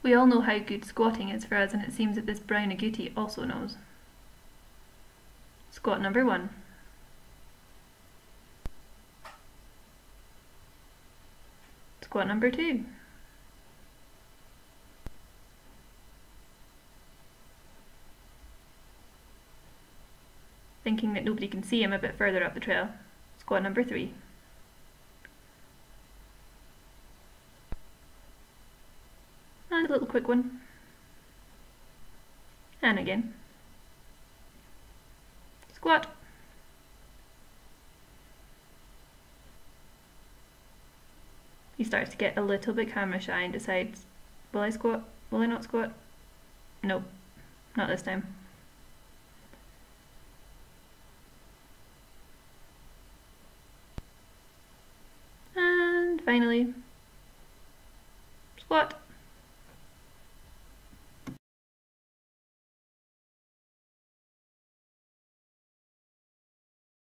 We all know how good squatting is for us, and it seems that this brown agouti also knows. Squat number 1. Squat number 2. Thinking that nobody can see him a bit further up the trail. Squat number 3. And a little quick one. And again. Squat. He starts to get a little bit camera shy and decides, will I squat? Will I not squat? Nope, not this time. And finally, squat.